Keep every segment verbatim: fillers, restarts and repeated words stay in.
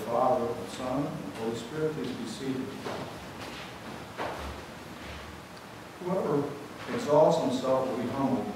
Father, the Son, and the Holy Spirit. Please be seated. Whoever exalts himself will be humbled.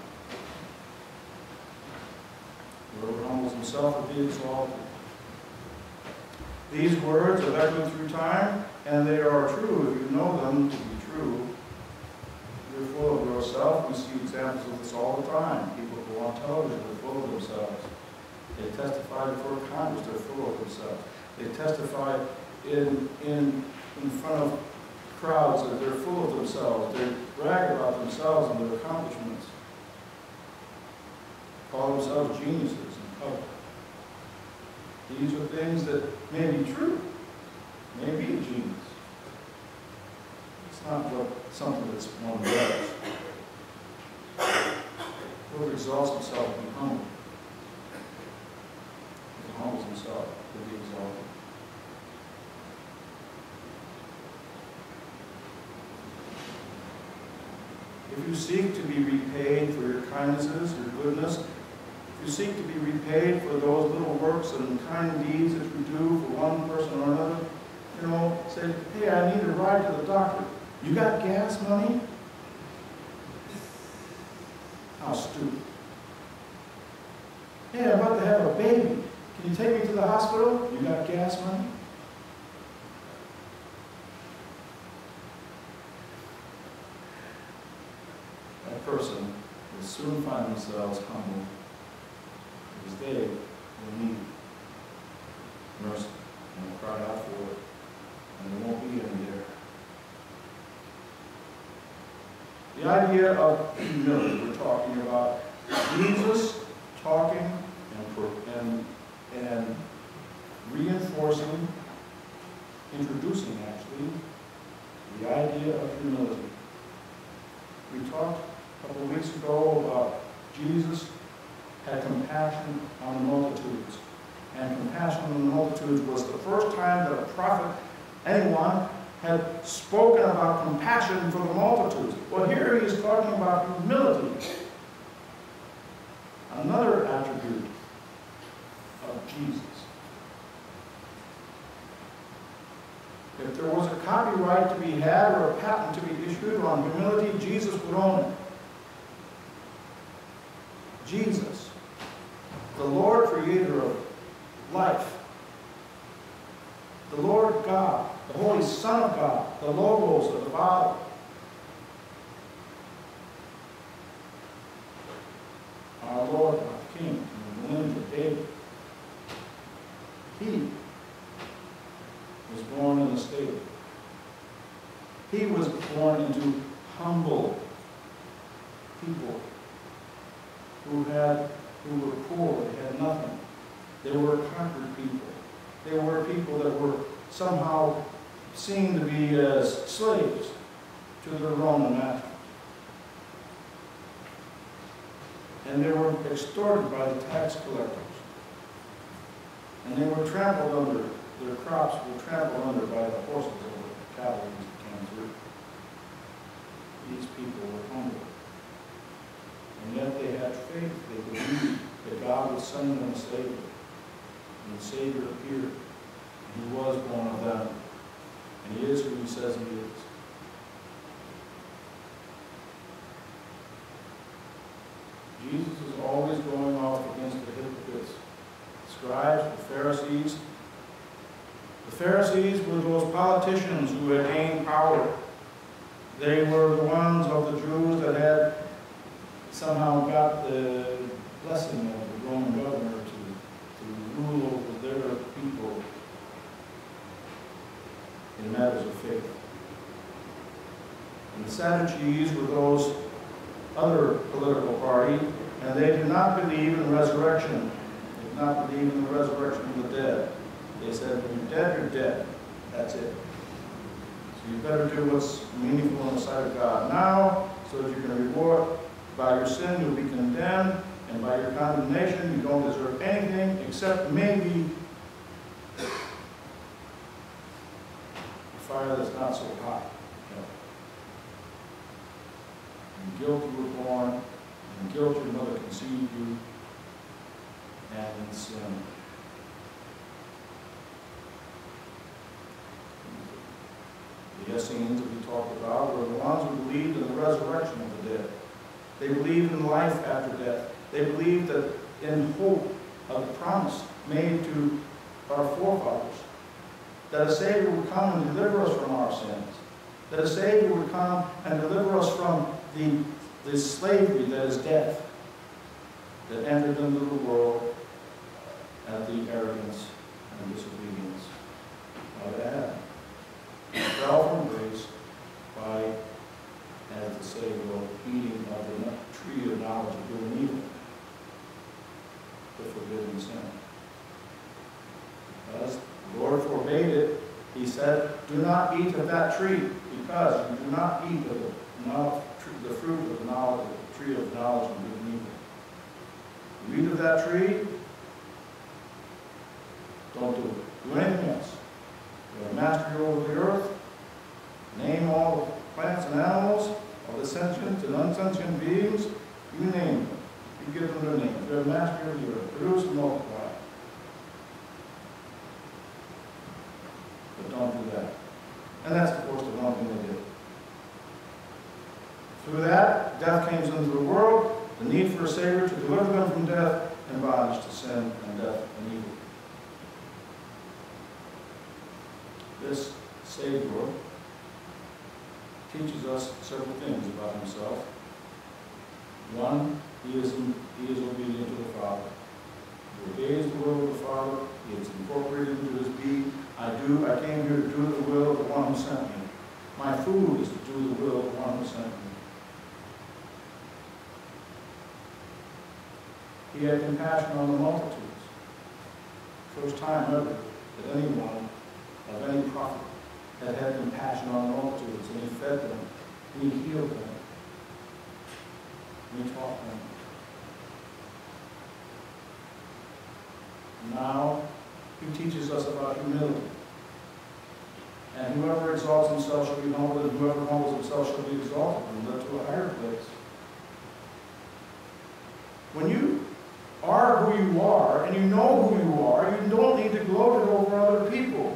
Whoever humbles himself will be exalted. These words have echoed through time, and they are true if you know them to be true. You're full of yourself. We see examples of this all the time. People go on television, they're full of themselves. They testify before Congress, they're full of themselves. They testify in, in, in front of crowds that they're full of themselves. They brag about themselves and their accomplishments. Call themselves geniuses in public. These are things that may be true, may be a genius. It's not what, something that's one does. Whoever exalts himself will be humble. Who humbles himself will be exalted. If you seek to be repaid for your kindnesses, your goodness, if you seek to be repaid for those little works and kind deeds that you do for one person or another, you know, say, hey, I need a ride to the doctor. You got gas money? How stupid. Hey, I'm about to have a baby. Can you take me to the hospital? You got gas money? That person will soon find themselves humble because they will need mercy and will cry out for it, and there won't be any there. The idea of humility we're talking about, Jesus talking and, and, and reinforcing, introducing actually, the idea of humility. We talked a couple of weeks ago about Jesus had compassion on the multitudes. And compassion on the multitudes was the first time that a prophet, anyone, had spoken about compassion for the multitudes. Well, here he is talking about humility. Another attribute of Jesus. If there was a copyright to be had or a patent to be issued on humility, Jesus would own it. Jesus, the Lord creator of life, the Lord God, the Holy Son of God, the Logos of the Father. Our Lord, our King, in the lineage of David. He was born in a stable. He was born into humble people who had, who were poor, they had nothing. They were conquered people. They were people that were somehow seen to be as slaves to their Roman masters. And they were extorted by the tax collectors. And they were trampled under, their crops were trampled under by the horses of the cavalry that came through. These people were humble. And yet they had faith. They believed that God would send them a Savior. And the Savior appeared. And he was one of them. And he is who he says he is. Jesus is always going off against the hypocrites, the scribes, the Pharisees. The Pharisees were those politicians who had gained power. They were the ones of the Jews that had somehow got the blessing of the Roman governor to, to rule over their people in matters of faith. And the Sadducees were those other political party, and they did not believe in resurrection. They did not believe in the resurrection of the dead. They said, when you're dead, you're dead. That's it. So you better do what's meaningful in the sight of God now, so that you can reward. By your sin, you'll be condemned, and by your condemnation, you don't deserve anything except maybe a fire that's not so hot. In guilt you were born, in guilt your mother conceived you, and in sin. The Essenes that we talked about were the ones who believed in the resurrection of the dead. They believed in life after death. They believed that in hope of the promise made to our forefathers, that a Savior would come and deliver us from our sins, that a Savior would come and deliver us from the, the slavery that is death, that entered into the world at the arrogance and disobedience of Adam. He fell from grace by, as the Savior, eating of the tree of knowledge of good and evil, the forbidden sin. Because the Lord forbade it, he said, do not eat of that tree, because you do not eat of the, knowledge, the fruit of the knowledge, the tree of knowledge of good and evil. You eat of that tree, don't do it. Do anything else. You are a master over the earth. Name all the plants and animals, all the sentient and unsentient beings. You name them. You give them their names. You're a master of the earth. Produce and multiply. But don't do that. And that's, of course, the one thing they did. Through that, death came into the world, the need for a Savior to deliver them from death and bondage to sin and death and evil. This Savior teaches us several things about himself. One, he is, in, he is obedient to the Father. He obeys the will of the Father. He is incorporated into his being. I do, I came here to do the will of the one who sent me. My food is to do the will of the one who sent me. He had compassion on the multitudes. First time ever that anyone of any prophet had had compassion on the multitudes, and he fed them, and he healed them, and he taught them. Now, he teaches us about humility. And whoever exalts himself shall be humbled, and whoever humbles himself shall be exalted and led to a higher place. When you are who you are, and you know who you are, you don't need to gloat it over other people.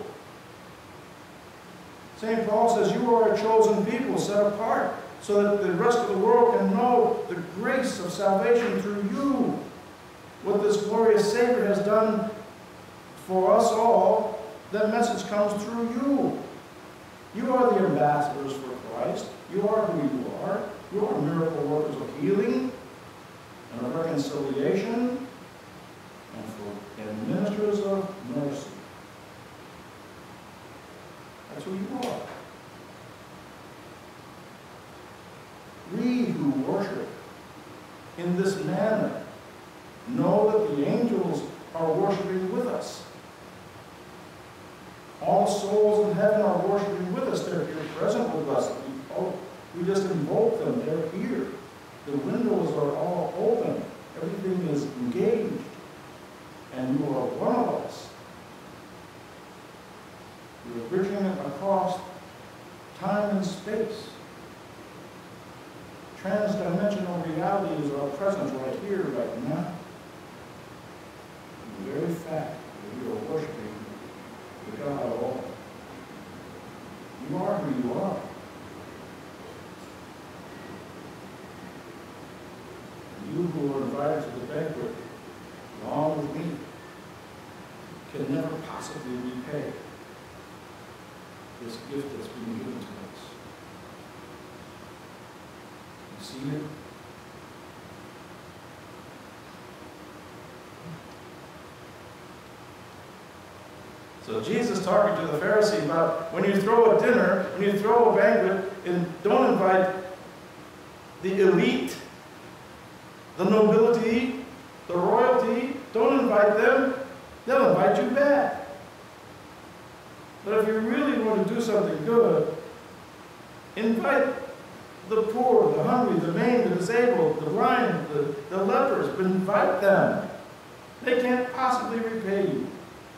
Saint Paul says, you are a chosen people, set apart, so that the rest of the world can know the grace of salvation through you. What this glorious Savior has done for us all, that message comes through you. You are the ambassadors for Christ. You are who you are. You are miracle workers of healing and of reconciliation and, for, and ministers of mercy. That's who you are. We who worship in this manner know that the angels are worshiping with us. All souls in heaven are worshiping with us. They're here present with us. We, oh, we just invoke them. They're here. The windows are all open. Everything is engaged. And you are one of us. We are bridging it across time and space. Transdimensional reality is our presence right here, right now. The very fact that we are worshiping the God of all. You are who you are. You who are invited to the banquet, along with me, can never possibly repay this gift that's been given to us. You see it? So Jesus talking to the Pharisee about when you throw a dinner, when you throw a banquet, and don't invite the elite, the nobility, the royalty, don't invite them, they'll invite you back. But if you really want to do something good, invite the poor, the hungry, the maimed, the disabled, the blind, the, the lepers, but invite them. They can't possibly repay you.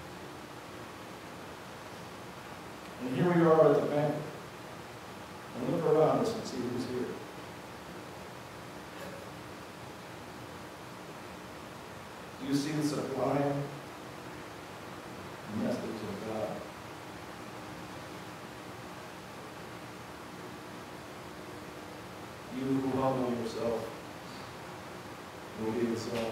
And here we are at the banquet. And look around us and see who's here. Do you see the sublime message of God? itself will be exalted.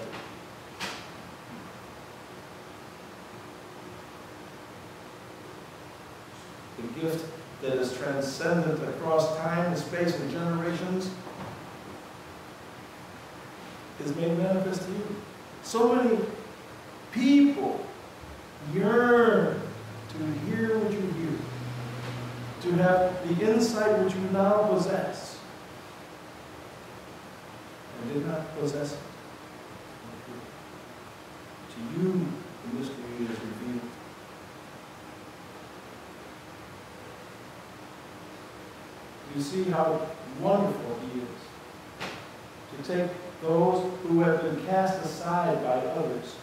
The gift that is transcendent across time and space and generations is made manifest to you. So many people yearn to hear what you hear, to have the insight which you now possess, and did not possess it. To you, the mystery is revealed. You see how wonderful He is, to take those who have been cast aside by others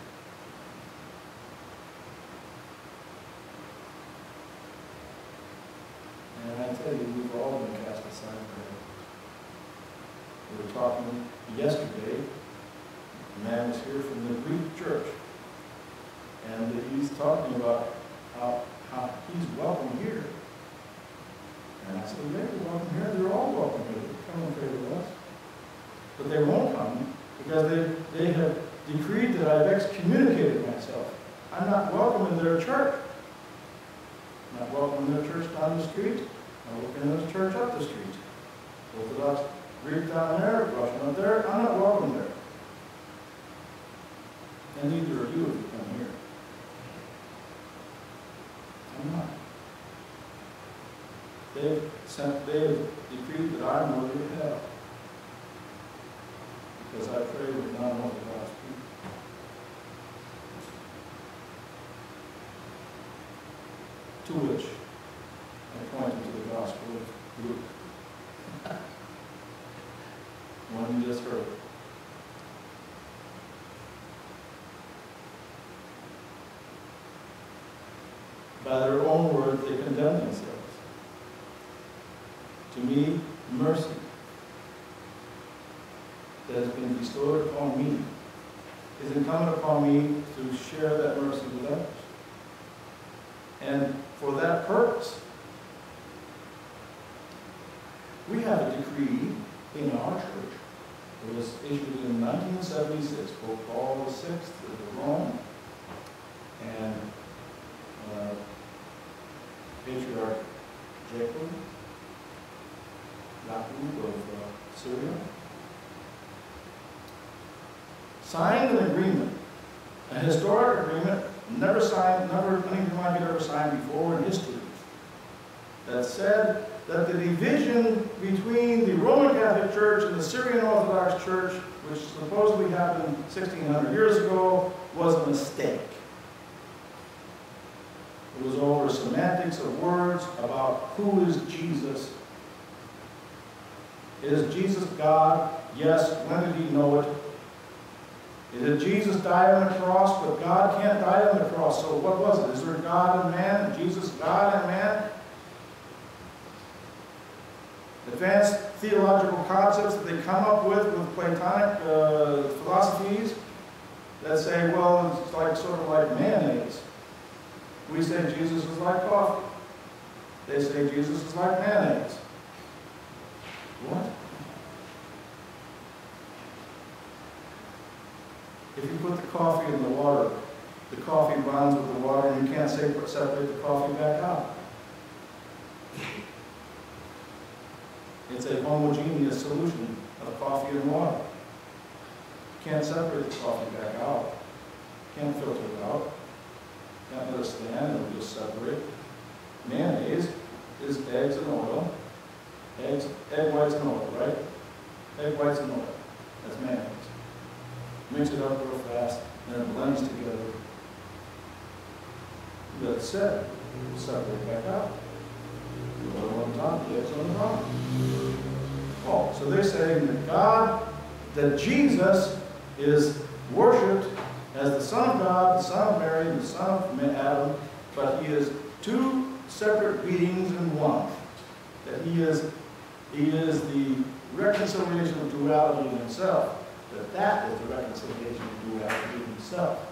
and I tell you, we've all been cast aside by others. We were talking yesterday, a man was here from the Greek church, and he's talking about how, how he's welcome here. And I said, well, they're welcome here. They're all welcome here. They come and pray with us. But they won't come because they, they have decreed that I've excommunicated myself. I'm not welcome in their church. I'm not welcome in their church down the street. I'm not welcome in their church up the street. Orthodox Greek down there, Russian up there. I'm not welcome there. And neither are you if you come here. I'm not. They've sent, they've decreed that I'm worthy of hell. Because I pray with not one of God's people. To which I pointed to the gospel of Luke. One you just heard. By their own words, they condemn themselves. To me, mercy that has been bestowed upon me is incumbent upon me to share that mercy with others. And for that purpose, we have a decree in our church. It was issued in nineteen seventy-six, Pope Paul the Sixth of Rome, and uh, Patriarch Jacob Yakub of uh, Syria signed an agreement, a historic agreement, never signed, never anything like it ever signed before in history, that said that the division between the Roman Catholic Church and the Syrian Orthodox Church, which supposedly happened sixteen hundred years ago, was a mistake. It was over semantics of words about who is Jesus. Is Jesus God? Yes. When did he know it? Did Jesus die on the cross? But God can't die on the cross. So what was it? Is there God and man? Jesus God and man? Advanced theological concepts that they come up with with Platonic uh, philosophies that say, well, it's like sort of like mayonnaise. We say Jesus is like coffee. They say Jesus is like mayonnaise. What? If you put the coffee in the water, the coffee bonds with the water, and you can't separate the coffee back out. It's a homogeneous solution of coffee and water. You can't separate the coffee back out. Can't filter it out. Can't let it stand, it'll just separate. Mayonnaise is eggs and oil. Eggs, egg whites and oil, right? Egg whites and oil. That's mayonnaise. Mix it up real fast, and it blends together. That's said, we'll separate back out. The oil on top, the eggs on the top. Oh, so they're saying that God, that Jesus is worshipped as the Son of God, the Son of Mary, and the Son of Adam, but he is two separate beings in one. That he is, he is the reconciliation of duality in himself. That that is the reconciliation of duality in himself.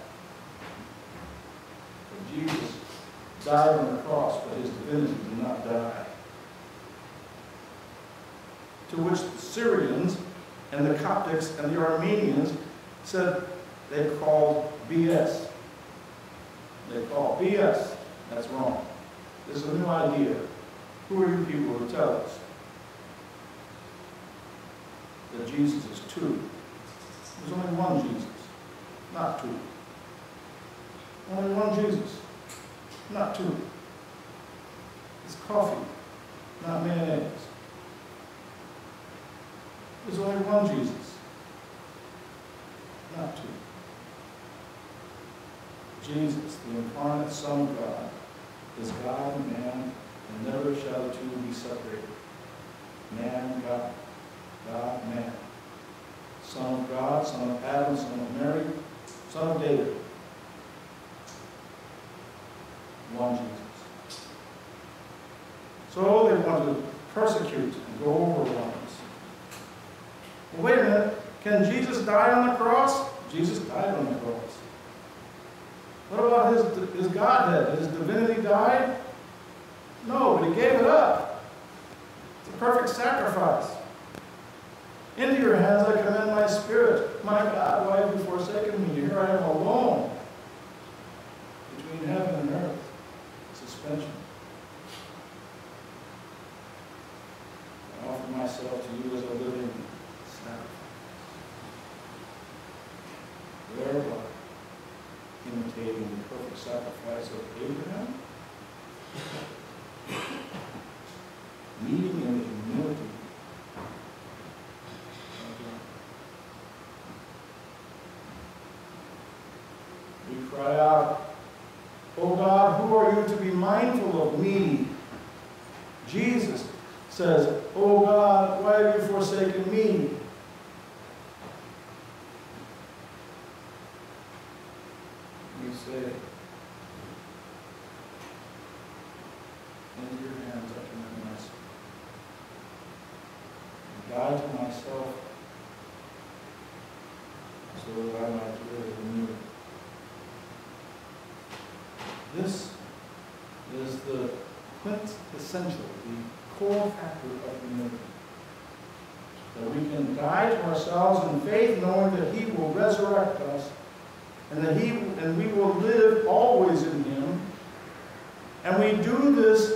That Jesus died on the cross, but his divinity did not die. To which the Syrians and the Coptics and the Armenians said they called B S. They call B S. That's wrong. This is a new idea. Who are you people to tell us that Jesus is two? There's only one Jesus, not two. Only one Jesus, not two. It's coffee, not mayonnaise. There's only one Jesus, not two. Jesus, the incarnate Son of God, is God and man, and never shall the two be separated. Man, God, God, man. Son of God, Son of Adam, Son of Mary, Son of David. One Jesus. So they want to persecute and go over ones. Well, wait a minute. Can Jesus die on the cross? Jesus died on the cross. What about his, his Godhead? His divinity died? No, but he gave it up. It's a perfect sacrifice. Into your hands I commend my spirit. My God, why have you forsaken me? Here I am alone between heaven and earth. Suspension. I offer myself to you as a living sacrifice. Thereby imitating the perfect sacrifice of Abraham, meeting in the humility of God. We cry out, "O God, who are you to be mindful of me?" Jesus says, "O God, why have you forsaken me?" We say, "Into your hands I commend my spirit. And die to myself so that I might live in you." This is the quintessential, the core factor of humility. That we can die to ourselves in faith, knowing that He will resurrect us, and that He and we will live always in Him. And we do this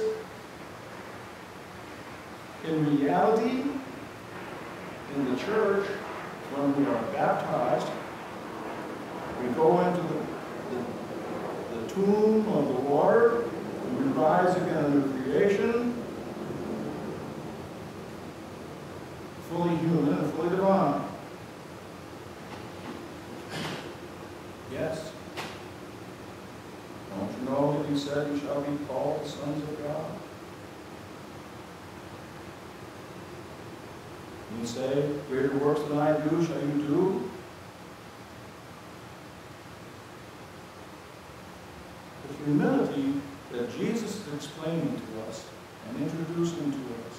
in reality in the church when we are baptized. We go into the, the, the tomb of the water, and we rise again into creation, fully human and fully divine. Yes. Don't you know that He said you shall be called the sons of God? And you say, greater works than I do shall you do? The humility that Jesus is explaining to us and introducing to us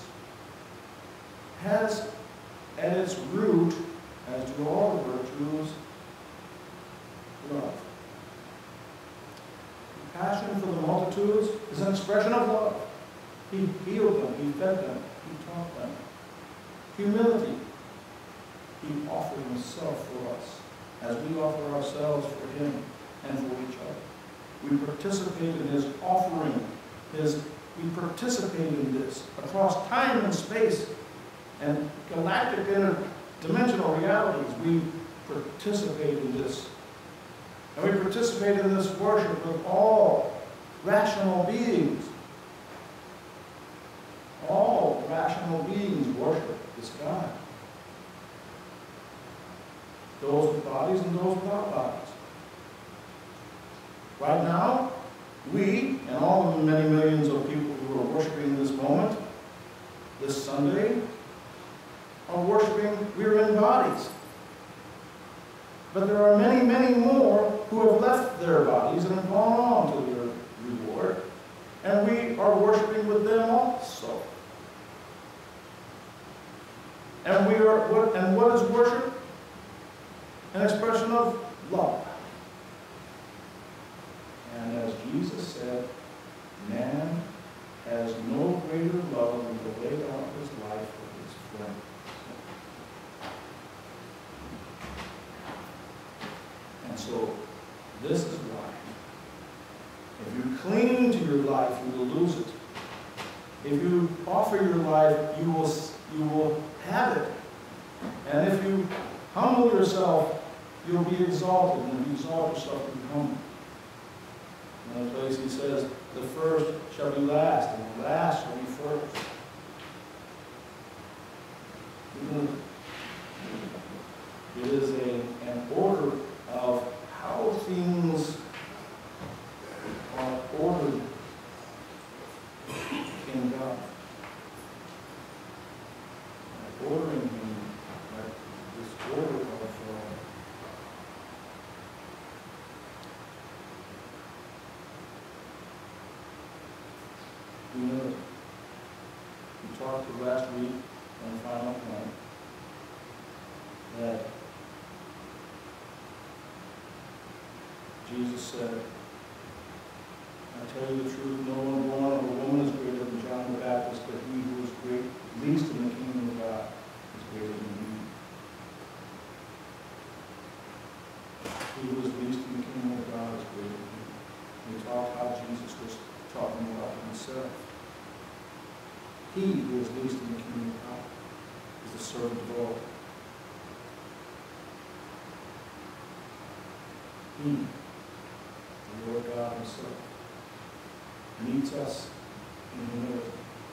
has at its root, as do all the virtues, love. Compassion for the multitudes is an expression of love. He healed them, He fed them, He taught them. Humility. He offered Himself for us as we offer ourselves for Him and for each other. We participate in His offering. His, we participate in this across time and space and galactic interdimensional realities. We participate in this. And we participate in this worship of all rational beings. All rational beings worship this God. Those with bodies and those without bodies. Right now, we and all of the many millions of people who are worshiping this moment, this Sunday, are worshiping, we're in bodies. But there are many, many more who have left their bodies and have gone on to their reward. And we are worshiping with them also. And we are what and what is worship? An expression of love. And as Jesus said, man has no greater love than to lay down his life for his friend. so this is why. If you cling to your life, you will lose it. If you offer your life, you will, you will have it. And if you humble yourself, you'll be exalted. And if you exalt yourself, you'll be humble. Another place he says, the first shall be last, and the last shall be first. It is a, an order of how things are ordered in God. Like ordering him, like this order of uh, you know, we talked last week on the final point that Jesus said, I tell you the truth, no one born of a woman is greater than John the Baptist, but he who is great, least in the kingdom of God is greater than he. He who is least in the kingdom of God is greater than he. We talked how Jesus was talking about himself. He who is least in the kingdom of God is the servant of all. He, the Lord God himself, meets us in humility.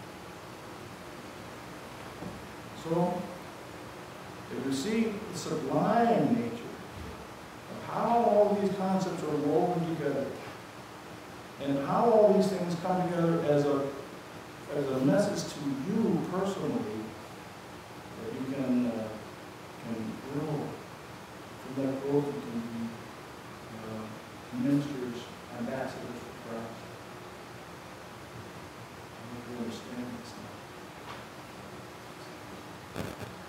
So, if we see the sublime nature of how all these concepts are woven together, and how all these things come together as a as a message to you personally, that you can uh, can grow. From that growth, you can be uh, ministers, ambassadors for Christ. I hope you understand this now.